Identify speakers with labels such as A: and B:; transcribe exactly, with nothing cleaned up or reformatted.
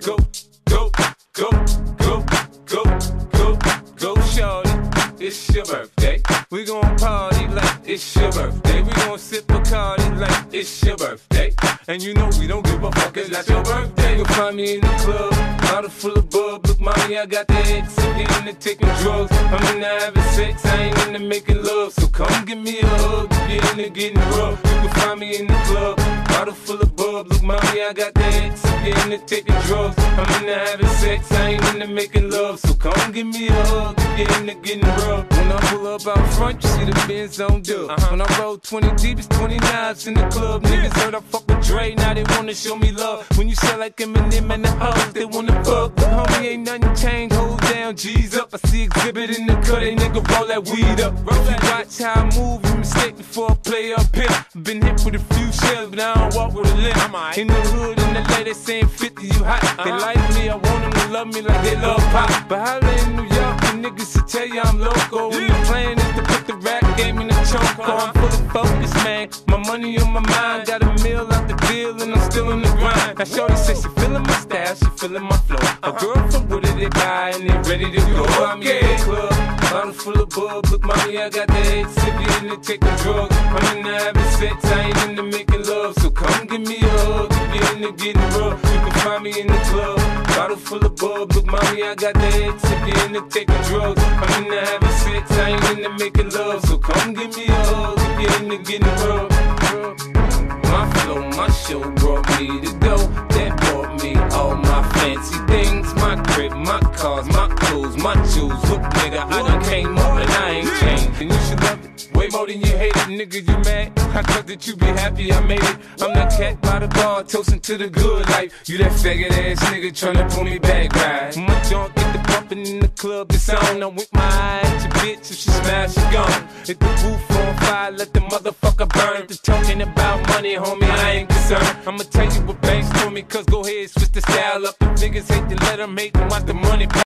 A: go, go, go, go, go, go, go, shorty. It's your birthday. We gon' party like it's your birthday. We gon' sip Bacardi like it's your birthday. And you know we don't give a fuck, it's not your birthday. You'll find me in the club, bottle full of bub. Look, mommy, I got the X. I'm into taking drugs. I'm into having sex, I ain't into making love. So come give me a hug, if you're into getting rough. You can find me in the club, bottle full of bub. Look, mommy, I got the X. I'm into taking drugs. I'm into having sex, I ain't into making love. So come give me a hug, if you're into getting rough. When I pull up out front, you see the Benz on dub. Uh-huh. When I roll twenty deep, it's twenty knives in the club. Niggas heard I fuck with Dre, now they wanna show me love. When you sell like Eminem and the hoes, they wanna fuck. But homie, ain't nothing changed, hold down, G's up. I see exhibit in the cut, they nigga roll that weed up. Roll if you watch how I move, you mistake before I play up here. Been hit with a few shells, but I don't walk with a limp. In the hood, in the L A, they saying fifty, you hot. They uh-huh. like me, I want them to love me like they love pop. But holla in New York, the niggas will tell you I'm loco. Yeah. The plan is to put the rap game in the choke. Uh-huh. I'm full of focus, man. My money on my mind, got a meal out the deal, and I'm still in the grind. Now shorty says she feeling my style, she feeling my flow. A girl from Wooded, they buy, and they ready to go. I'm in the club, bottle full of bub. Look, mommy, I got the X. If you into taking drugs, I'm into having sex, I ain't into making love. So come give me a hug, if you're into getting rough. You can find me in the club, bottle full of bub. Look, mommy, I got the X. If you're into taking drugs, I'm into having sex, I ain't into making love. So come give me a hug, if you're into getting rough. My flow, my show brought me to go. That brought me all my fancy things. My crib, my cars, my clothes, my jewels. Look, nigga, I done came up and I ain't changed. And you should love it way more than you hate it, nigga, you mad? I thought that you be happy I made it. I'm that cat by the bar, toasting to the good life. You that faggot ass nigga tryna pull me back, right? My junk get the bumpin' in the club, it's on. I'm with my eye at your bitch, if she smash, she gone. Hit the roof on fire, let the motherfucker burn. The talking about money, homie, I ain't concerned. I'ma tell you what banks told me, cause go ahead, switch the style up. The niggas hate to let them hate them, watch the money